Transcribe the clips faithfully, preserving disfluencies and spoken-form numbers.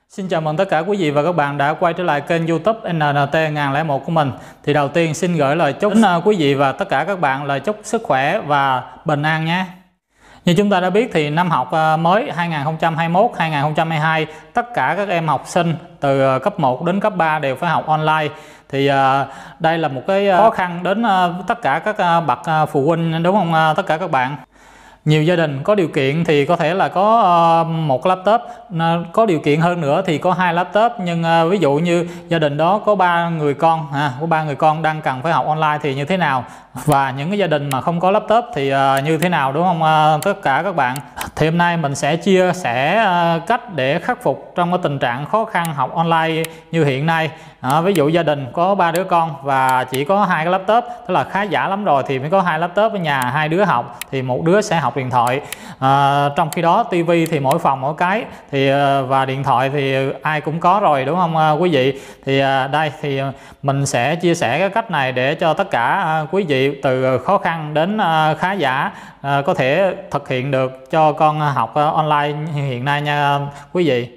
Xin chào mừng tất cả quý vị và các bạn đã quay trở lại kênh YouTube en en tê một không không một của mình. Thì đầu tiên xin gửi lời chúc đến quý vị và tất cả các bạn lời chúc sức khỏe và bình an nhé. Như chúng ta đã biết thì năm học mới hai nghìn không trăm hai mươi mốt hai nghìn không trăm hai mươi hai, tất cả các em học sinh từ cấp một đến cấp ba đều phải học online. Thì uh, đây là một cái khó khăn đến uh, tất cả các uh, bậc uh, phụ huynh, đúng không uh, tất cả các bạn. Nhiều gia đình có điều kiện thì có thể là có uh, một laptop, uh, có điều kiện hơn nữa thì có hai laptop, nhưng uh, ví dụ như gia đình đó có ba người con, à, có ba người con đang cần phải học online thì như thế nào, và những cái gia đình mà không có laptop thì uh, như thế nào, đúng không uh, tất cả các bạn. Thì hôm nay mình sẽ chia sẻ uh, cách để khắc phục trong cái tình trạng khó khăn học online như hiện nay. À, ví dụ gia đình có ba đứa con và chỉ có hai cái laptop, tức là khá giả lắm rồi thì mới có hai laptop ở nhà, hai đứa học thì một đứa sẽ học điện thoại. À, trong khi đó tivi thì mỗi phòng mỗi cái, thì và điện thoại thì ai cũng có rồi, đúng không quý vị. Thì đây thì mình sẽ chia sẻ cái cách này để cho tất cả quý vị từ khó khăn đến khá giả có thể thực hiện được cho con học online hiện nay nha quý vị.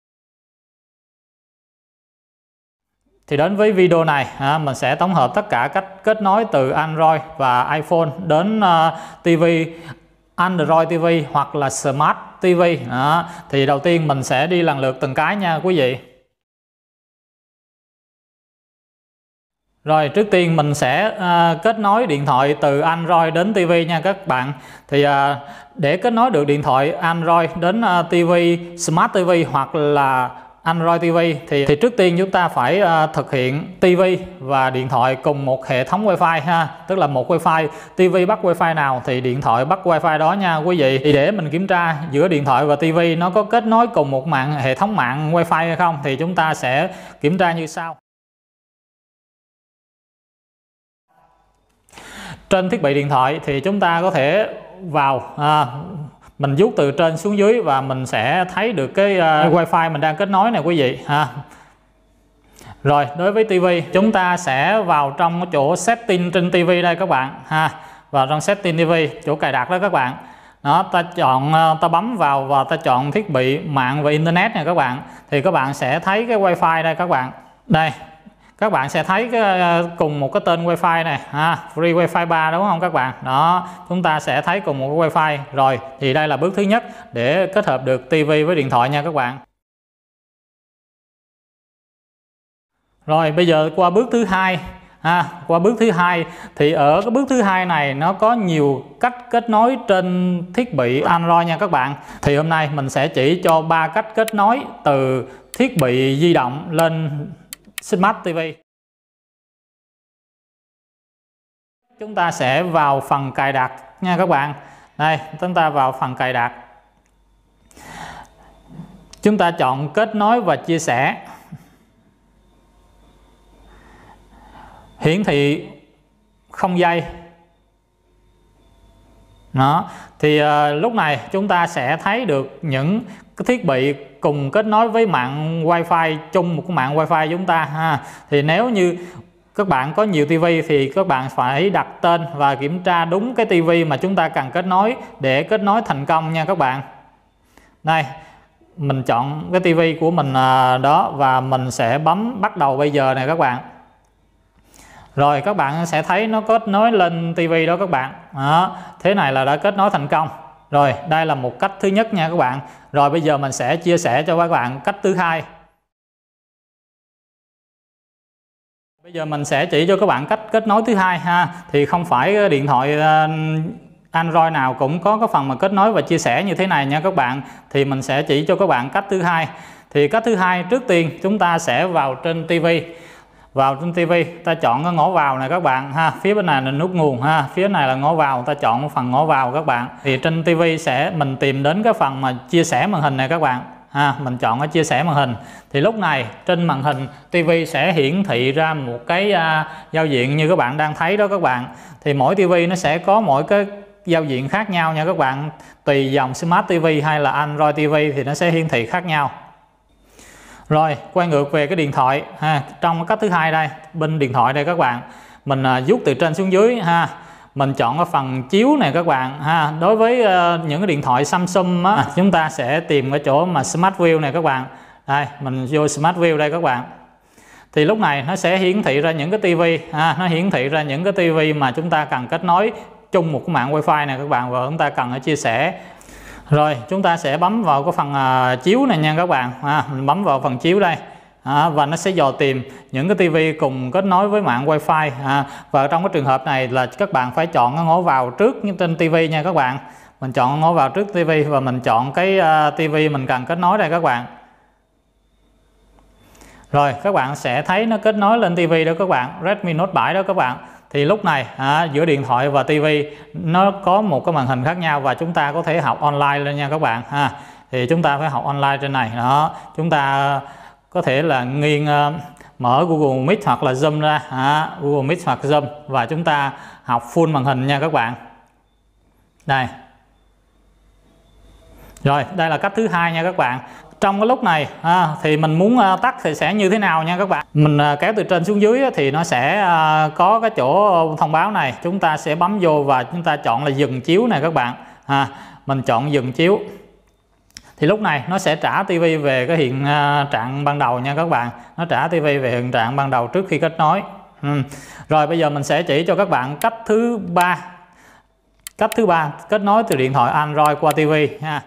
Thì đến với video này à, mình sẽ tổng hợp tất cả cách kết nối từ Android và iPhone đến uh, ti vi, Android ti vi hoặc là Smart ti vi. Đó. Thì đầu tiên mình sẽ đi lần lượt từng cái nha quý vị. Rồi trước tiên mình sẽ uh, kết nối điện thoại từ Android đến ti vi nha các bạn. Thì uh, để kết nối được điện thoại Android đến uh, ti vi, Smart ti vi hoặc là Android ti vi thì, thì trước tiên chúng ta phải uh, thực hiện ti vi và điện thoại cùng một hệ thống Wi-Fi ha, tức là một Wi-Fi. ti vi bắt Wi-Fi nào thì điện thoại bắt Wi-Fi đó nha quý vị. Thì để mình kiểm tra giữa điện thoại và ti vi nó có kết nối cùng một mạng hệ thống mạng Wi-Fi hay không thì chúng ta sẽ kiểm tra như sau. Trên thiết bị điện thoại thì chúng ta có thể vào à, mình vuốt từ trên xuống dưới và mình sẽ thấy được cái uh, Wi-Fi mình đang kết nối này quý vị ha. Rồi đối với ti vi chúng ta sẽ vào trong cái chỗ setting trên ti vi đây các bạn ha, vào trong setting ti vi chỗ cài đặt đó các bạn. Đó, ta chọn ta bấm vào và ta chọn thiết bị mạng và internet này các bạn, thì các bạn sẽ thấy cái Wi-Fi đây các bạn. Đây các bạn sẽ thấy cái, cùng một cái tên Wi-Fi này ha, Free Wi-Fi ba, đúng không các bạn. Đó, chúng ta sẽ thấy cùng một cái Wi-Fi. Rồi thì đây là bước thứ nhất để kết hợp được ti vi với điện thoại nha các bạn. Rồi bây giờ qua bước thứ hai ha, qua bước thứ hai thì ở cái bước thứ hai này nó có nhiều cách kết nối trên thiết bị Android nha các bạn. Thì hôm nay mình sẽ chỉ cho ba cách kết nối từ thiết bị di động lên Smart ti vi. Chúng ta sẽ vào phần cài đặt nha các bạn. Đây, chúng ta vào phần cài đặt. Chúng ta chọn kết nối và chia sẻ. Hiển thị không dây. Đó, thì uh, lúc này chúng ta sẽ thấy được những cái thiết bị cùng kết nối với mạng Wi-Fi, chung một cái mạng Wi-Fi chúng ta ha. Thì nếu như các bạn có nhiều ti vi thì các bạn phải đặt tên và kiểm tra đúng cái ti vi mà chúng ta cần kết nối để kết nối thành công nha các bạn. Đây, mình chọn cái ti vi của mình đó và mình sẽ bấm bắt đầu bây giờ này các bạn. Rồi các bạn sẽ thấy nó kết nối lên ti vi đó các bạn. Đó, thế này là đã kết nối thành công. Rồi đây là một cách thứ nhất nha các bạn. Rồi bây giờ mình sẽ chia sẻ cho các bạn cách thứ hai. Bây giờ mình sẽ chỉ cho các bạn cách kết nối thứ hai ha. Thì không phải điện thoại Android nào cũng có cái phần mà kết nối và chia sẻ như thế này nha các bạn. Thì mình sẽ chỉ cho các bạn cách thứ hai. Thì cách thứ hai trước tiên chúng ta sẽ vào trên ti vi. Vào trên ti vi ta chọn cái ngõ vào này các bạn ha, phía bên này là nút nguồn ha, phía này là ngõ vào, ta chọn phần ngõ vào các bạn. Thì trên ti vi sẽ mình tìm đến cái phần mà chia sẻ màn hình này các bạn ha, mình chọn cái chia sẻ màn hình. Thì lúc này trên màn hình ti vi sẽ hiển thị ra một cái uh, giao diện như các bạn đang thấy đó các bạn. Thì mỗi ti vi nó sẽ có mỗi cái giao diện khác nhau nha các bạn, tùy dòng Smart ti vi hay là Android ti vi thì nó sẽ hiển thị khác nhau. Rồi quay ngược về cái điện thoại ha, trong cách thứ hai đây, bên điện thoại đây các bạn, mình vuốt từ trên xuống dưới ha, mình chọn cái phần chiếu này các bạn ha. Đối với uh, những cái điện thoại Samsung á, à, chúng ta sẽ tìm cái chỗ mà Smart View này các bạn. Đây, mình vô Smart View đây các bạn. Thì lúc này nó sẽ hiển thị ra những cái tivi, à, nó hiển thị ra những cái tivi mà chúng ta cần kết nối chung một cái mạng wifi này các bạn, và chúng ta cần phải chia sẻ. Rồi chúng ta sẽ bấm vào cái phần uh, chiếu này nha các bạn. À, mình bấm vào phần chiếu đây. À, và nó sẽ dò tìm những cái tivi cùng kết nối với mạng wifi. À, và trong cái trường hợp này là các bạn phải chọn cái ngó vào trước trên tivi nha các bạn. Mình chọn ngó vào trước tivi và mình chọn cái uh, tivi mình cần kết nối đây các bạn. Rồi các bạn sẽ thấy nó kết nối lên tivi đó các bạn, Redmi Note bảy đó các bạn. Thì lúc này à, giữa điện thoại và tivi nó có một cái màn hình khác nhau, và chúng ta có thể học online lên nha các bạn ha. Thì chúng ta phải học online trên này đó. Chúng ta có thể là nghiêng uh, mở Google Meet hoặc là Zoom ra, à, Google Meet hoặc Zoom, và chúng ta học full màn hình nha các bạn. Đây. Rồi đây là cách thứ hai nha các bạn. Trong cái lúc này à, thì mình muốn uh, tắt thì sẽ như thế nào nha các bạn. Mình uh, kéo từ trên xuống dưới thì nó sẽ uh, có cái chỗ thông báo này. Chúng ta sẽ bấm vô và chúng ta chọn là dừng chiếu này các bạn. À, mình chọn dừng chiếu. Thì lúc này nó sẽ trả tivi về cái hiện uh, trạng ban đầu nha các bạn. Nó trả tivi về hiện trạng ban đầu trước khi kết nối. Ừ. Rồi bây giờ mình sẽ chỉ cho các bạn cách thứ ba. Cách thứ ba kết nối từ điện thoại Android qua tivi ha.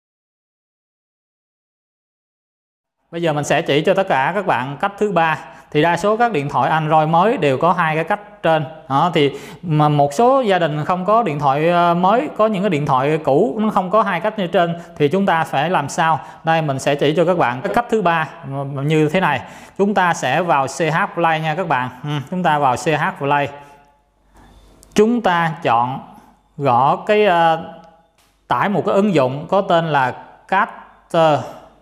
Bây giờ mình sẽ chỉ cho tất cả các bạn cách thứ ba. Thì đa số các điện thoại Android mới đều có hai cái cách trên. Đó, thì mà một số gia đình không có điện thoại mới, có những cái điện thoại cũ nó không có hai cách như trên, thì chúng ta phải làm sao? Đây mình sẽ chỉ cho các bạn cái cách thứ ba như thế này. Chúng ta sẽ vào xê hát Play nha các bạn. Ừ, chúng ta vào xê hát Play. Chúng ta chọn gõ cái uh, tải một cái ứng dụng có tên là Caster.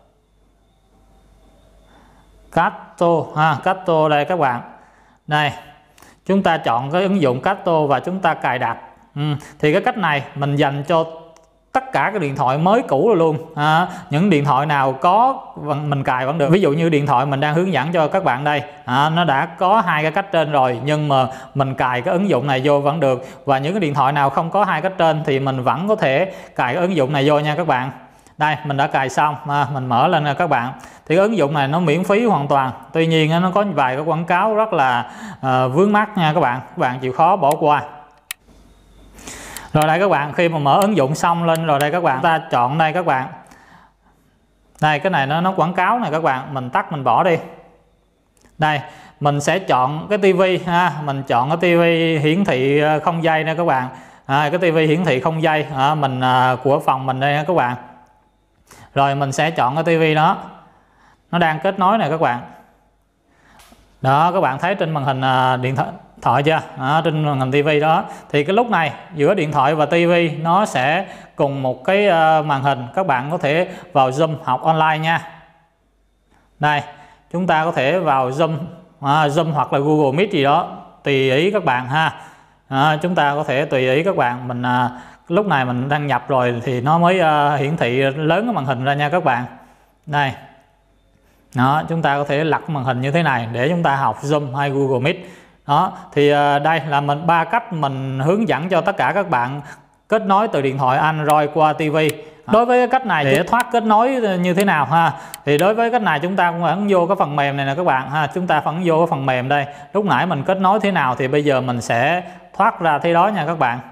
Casto ha, Casto đây các bạn. Đây, chúng ta chọn cái ứng dụng Casto và chúng ta cài đặt. Ừ. Thì cái cách này mình dành cho tất cả các điện thoại mới cũ luôn. À, những điện thoại nào có mình cài vẫn được. Ví dụ như điện thoại mình đang hướng dẫn cho các bạn đây, à, nó đã có hai cái cách trên rồi, nhưng mà mình cài cái ứng dụng này vô vẫn được. Và những cái điện thoại nào không có hai cách trên thì mình vẫn có thể cài cái ứng dụng này vô nha các bạn. Đây mình đã cài xong, à, mình mở lên nè các bạn. Thì cái ứng dụng này nó miễn phí hoàn toàn. Tuy nhiên nó có vài cái quảng cáo rất là uh, vướng mắt nha các bạn. Các bạn chịu khó bỏ qua. Rồi đây các bạn, khi mà mở ứng dụng xong lên rồi đây các bạn, ta chọn đây các bạn. Đây cái này nó nó quảng cáo này các bạn, mình tắt mình bỏ đi. Đây, mình sẽ chọn cái tivi ha, mình chọn cái tivi hiển thị không dây nè các bạn. À, cái tivi hiển thị không dây à, mình à, của phòng mình đây nha các bạn. Rồi mình sẽ chọn cái tivi đó. Nó đang kết nối này các bạn. Đó các bạn thấy trên màn hình à, điện thoại thoại chưa? Đó, trên màn hình tivi đó. Thì cái lúc này giữa điện thoại và tivi nó sẽ cùng một cái uh, màn hình. Các bạn có thể vào Zoom học online nha. Đây, chúng ta có thể vào Zoom, à, Zoom hoặc là Google Meet gì đó, tùy ý các bạn ha. À, chúng ta có thể tùy ý các bạn. Mình à, lúc này mình đăng nhập rồi thì nó mới uh, hiển thị lớn cái màn hình ra nha các bạn. Đây. Đó, chúng ta có thể lật màn hình như thế này để chúng ta học Zoom hay Google Meet. Đó, thì uh, đây là mình ba cách mình hướng dẫn cho tất cả các bạn kết nối từ điện thoại Android qua tivi. Đối với cái cách này để thoát kết nối như thế nào ha? Thì đối với cách này chúng ta cũng ấn vô cái phần mềm này nè các bạn ha. Chúng ta ấn vô cái phần mềm đây. Lúc nãy mình kết nối thế nào thì bây giờ mình sẽ thoát ra thế đó nha các bạn.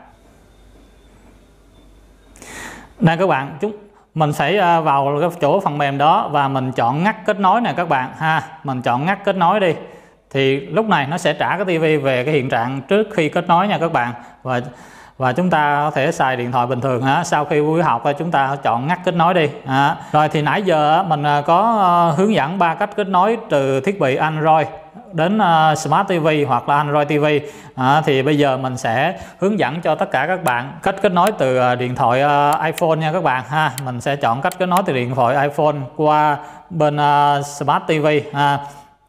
Đây các bạn, chúng mình sẽ vào cái chỗ phần mềm đó và mình chọn ngắt kết nối nè các bạn ha. Mình chọn ngắt kết nối đi. Thì lúc này nó sẽ trả cái tivi về cái hiện trạng trước khi kết nối nha các bạn. Và và chúng ta có thể xài điện thoại bình thường ha. Sau khi buổi học chúng ta chọn ngắt kết nối đi. À, rồi thì nãy giờ mình có hướng dẫn ba cách kết nối từ thiết bị Android đến Smart ti vi hoặc là Android ti vi. À, thì bây giờ mình sẽ hướng dẫn cho tất cả các bạn cách kết nối từ điện thoại iPhone nha các bạn ha. Mình sẽ chọn cách kết nối từ điện thoại iPhone qua bên uh, Smart ti vi. À,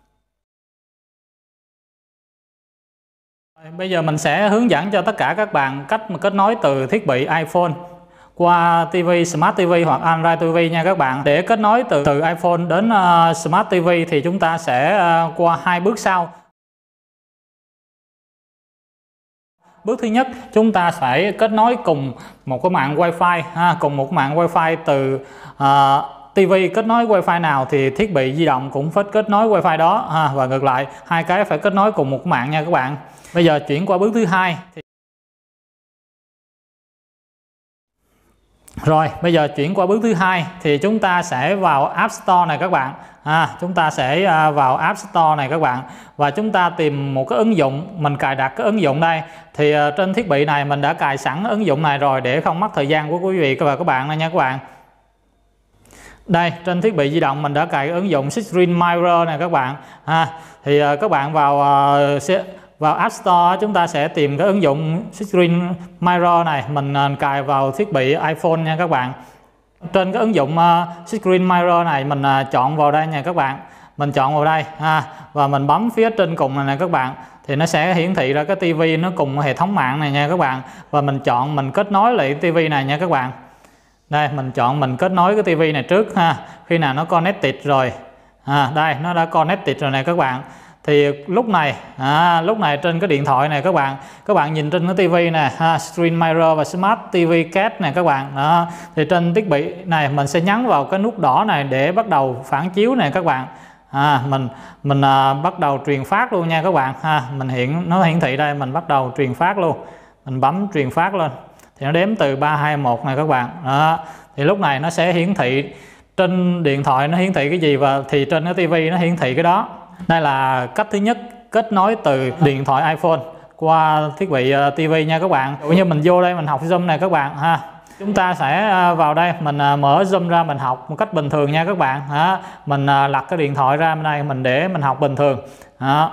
bây giờ mình sẽ hướng dẫn cho tất cả các bạn cách mà kết nối từ thiết bị iPhone qua ti vi, Smart ti vi hoặc Android ti vi nha các bạn. Để kết nối từ từ iPhone đến uh, Smart ti vi thì chúng ta sẽ uh, qua hai bước sau. Bước thứ nhất, chúng ta phải kết nối cùng một cái mạng Wi-Fi ha, cùng một mạng Wi-Fi từ uh, tivi kết nối wifi nào thì thiết bị di động cũng phải kết nối wifi đó ha, và ngược lại hai cái phải kết nối cùng một mạng nha các bạn. Bây giờ chuyển qua bước thứ hai. Rồi bây giờ chuyển qua bước thứ hai thì chúng ta sẽ vào App Store này các bạn. À, chúng ta sẽ vào App Store này các bạn, và chúng ta tìm một cái ứng dụng, mình cài đặt cái ứng dụng đây. Thì uh, trên thiết bị này mình đã cài sẵn ứng dụng này rồi để không mất thời gian của quý vị và các bạn này nha các bạn. Đây, trên thiết bị di động mình đã cài cái ứng dụng Screen Mirror này các bạn. À, thì uh, các bạn vào uh, vào App Store chúng ta sẽ tìm cái ứng dụng Screen Mirror này, mình uh, cài vào thiết bị iPhone nha các bạn. Trên cái ứng dụng uh, Screen Mirror này mình uh, chọn vào đây nha các bạn. Mình chọn vào đây ha, và mình bấm phía trên cùng này nè các bạn, thì nó sẽ hiển thị ra cái tivi nó cùng hệ thống mạng này nha các bạn. Và mình chọn mình kết nối lại tivi này nha các bạn. Đây mình chọn mình kết nối cái tivi này trước ha. Khi nào nó connected rồi, à, đây nó đã connected rồi này các bạn. Thì lúc này à, lúc này trên cái điện thoại này các bạn các bạn nhìn trên cái tivi này ha, Screen Mirror và Smart ti vi Cast này các bạn đó. Thì trên thiết bị này mình sẽ nhấn vào cái nút đỏ này để bắt đầu phản chiếu này các bạn. À, mình mình à, bắt đầu truyền phát luôn nha các bạn ha. Mình hiện nó hiển thị đây, mình bắt đầu truyền phát luôn. Mình bấm truyền phát lên thì nó đếm từ ba hai một này các bạn đó. Thì lúc này nó sẽ hiển thị trên điện thoại nó hiển thị cái gì, và thì trên cái tivi nó hiển thị cái đó. Đây là cách thứ nhất, kết nối từ điện thoại iPhone qua thiết bị uh, tivi nha các bạn. Ví dụ như mình vô đây mình học Zoom này các bạn ha. Chúng ta sẽ uh, vào đây mình uh, mở Zoom ra mình học một cách bình thường nha các bạn. Ha. Mình uh, lật cái điện thoại ra bên đây mình để mình học bình thường. Đó.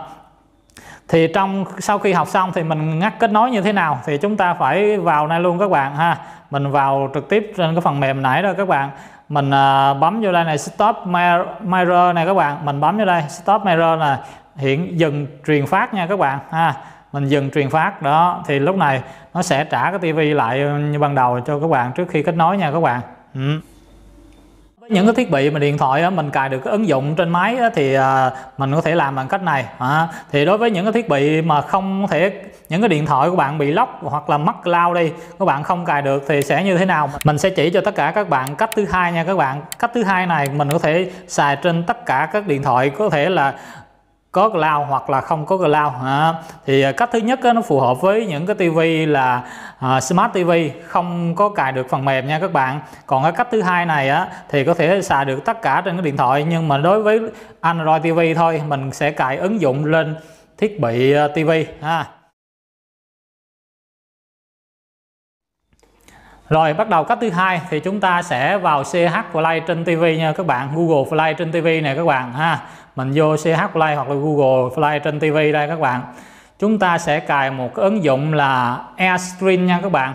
Thì trong sau khi học xong thì mình ngắt kết nối như thế nào thì chúng ta phải vào đây luôn các bạn ha. Mình vào trực tiếp trên cái phần mềm nãy đó các bạn. Mình uh, bấm vô đây này Stop Mirror này các bạn, mình bấm vô đây Stop Mirror là hiện dừng truyền phát nha các bạn ha. Mình dừng truyền phát đó, thì lúc này nó sẽ trả cái tivi lại như ban đầu cho các bạn trước khi kết nối nha các bạn. Ừ. Những cái thiết bị mà điện thoại á, mình cài được cái ứng dụng trên máy á, thì à, mình có thể làm bằng cách này à, thì đối với những cái thiết bị mà không thể, những cái điện thoại của bạn bị lóc hoặc là mất cloud đi, các bạn không cài được thì sẽ như thế nào, mình sẽ chỉ cho tất cả các bạn cách thứ hai nha các bạn. Cách thứ hai này mình có thể xài trên tất cả các điện thoại, có thể là có cloud hoặc là không có cloud à. Thì cách thứ nhất á, nó phù hợp với những cái tivi là uh, Smart ti vi không có cài được phần mềm nha các bạn. Còn cái cách thứ hai này á, thì có thể xài được tất cả trên cái điện thoại, nhưng mà đối với Android ti vi thôi, mình sẽ cài ứng dụng lên thiết bị uh, tivi ha. Rồi bắt đầu cách thứ hai thì chúng ta sẽ vào xê hát Play trên tivi nha các bạn, Google Play trên tivi này các bạn ha. Mình vô xê hát Play hoặc là Google Play trên tivi đây các bạn. Chúng ta sẽ cài một cái ứng dụng là AirStream nha các bạn.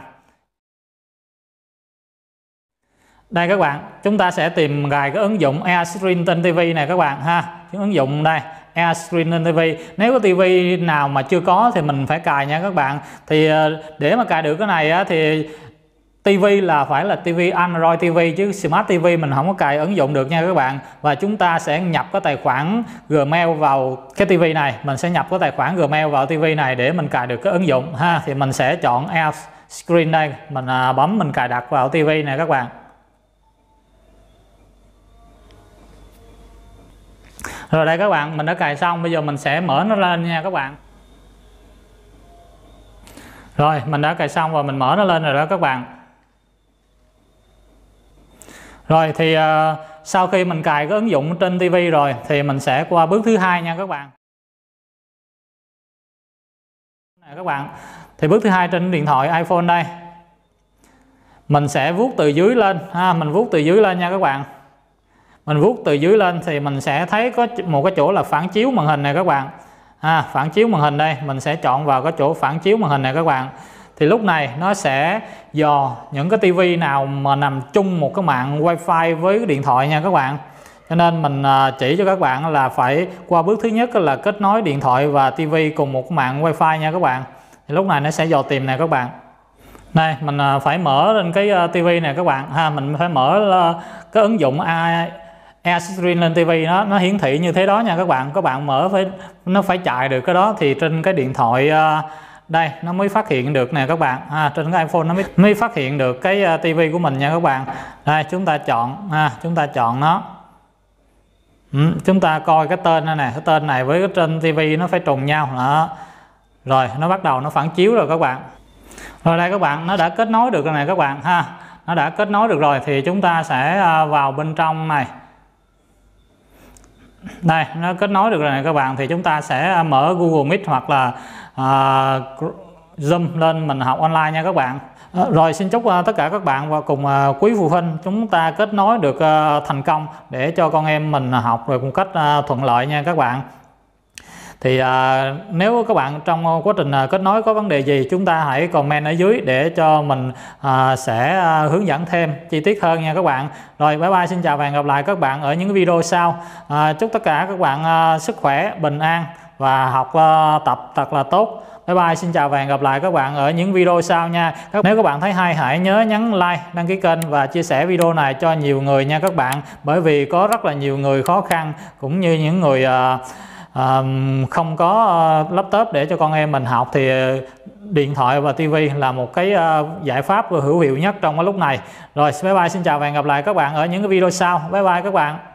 Đây các bạn, chúng ta sẽ tìm cài cái ứng dụng AirStream trên tivi này các bạn ha. Cái ứng dụng đây, AirStream trên tivi. Nếu có tivi nào mà chưa có thì mình phải cài nha các bạn. Thì để mà cài được cái này á, thì tivi là phải là tivi Android ti vi, chứ Smart ti vi mình không có cài ứng dụng được nha các bạn. Và chúng ta sẽ nhập cái tài khoản Gmail vào cái tivi này, mình sẽ nhập cái tài khoản Gmail vào tivi này để mình cài được cái ứng dụng ha. Thì mình sẽ chọn AirScreen đây, mình bấm mình cài đặt vào tivi này các bạn. Rồi đây các bạn, mình đã cài xong, bây giờ mình sẽ mở nó lên nha các bạn. Rồi mình đã cài xong và mình mở nó lên rồi đó các bạn. Rồi thì uh, sau khi mình cài cái ứng dụng trên tivi rồi thì mình sẽ qua bước thứ hai nha các bạn. Này các bạn, thì bước thứ hai trên điện thoại iPhone đây, mình sẽ vuốt từ dưới lên ha, mình vuốt từ dưới lên nha các bạn. Mình vuốt từ dưới lên thì mình sẽ thấy có một cái chỗ là phản chiếu màn hình này các bạn. À, phản chiếu màn hình đây, mình sẽ chọn vào cái chỗ phản chiếu màn hình này các bạn. Thì lúc này nó sẽ dò những cái tivi nào mà nằm chung một cái mạng wifi với cái điện thoại nha các bạn. Cho nên mình chỉ cho các bạn là phải qua bước thứ nhất là kết nối điện thoại và tivi cùng một mạng wifi nha các bạn. Thì lúc này nó sẽ dò tìm này các bạn. Đây mình phải mở lên cái tivi này các bạn ha, mình phải mở cái ứng dụng AirScreen lên tivi, nó nó hiển thị như thế đó nha các bạn. Các bạn mở phải nó phải chạy được cái đó thì trên cái điện thoại đây nó mới phát hiện được nè các bạn, à, trên cái iPhone nó mới, mới phát hiện được cái uh, tivi của mình nha các bạn. Đây chúng ta chọn, à, chúng ta chọn nó. Ừ, chúng ta coi cái tên này nè, cái tên này với cái trên tivi nó phải trùng nhau đó. Rồi nó bắt đầu nó phản chiếu rồi các bạn. Rồi đây các bạn, nó đã kết nối được rồi này các bạn ha. Nó đã kết nối được rồi thì chúng ta sẽ vào bên trong này. Đây, nó kết nối được rồi này các bạn, thì chúng ta sẽ mở Google Meet hoặc là uh, Zoom lên mình học online nha các bạn. Rồi xin chúc uh, tất cả các bạn và cùng uh, quý phụ huynh chúng ta kết nối được uh, thành công để cho con em mình học rồi một cách uh, thuận lợi nha các bạn. Thì à, nếu các bạn trong quá trình à, kết nối có vấn đề gì, chúng ta hãy comment ở dưới để cho mình à, sẽ à, hướng dẫn thêm chi tiết hơn nha các bạn. Rồi bye bye, xin chào và hẹn gặp lại các bạn ở những video sau. À, chúc tất cả các bạn à, sức khỏe, bình an và học à, tập thật là tốt. Bye bye, xin chào và hẹn gặp lại các bạn ở những video sau nha. Nếu các bạn thấy hay hãy nhớ nhấn like, đăng ký kênh và chia sẻ video này cho nhiều người nha các bạn. Bởi vì có rất là nhiều người khó khăn cũng như những người à, À, không có uh, laptop để cho con em mình học thì uh, điện thoại và tivi là một cái uh, giải pháp hữu hiệu nhất trong cái lúc này. Rồi bye bye, xin chào và hẹn gặp lại các bạn ở những cái video sau. Bye bye các bạn.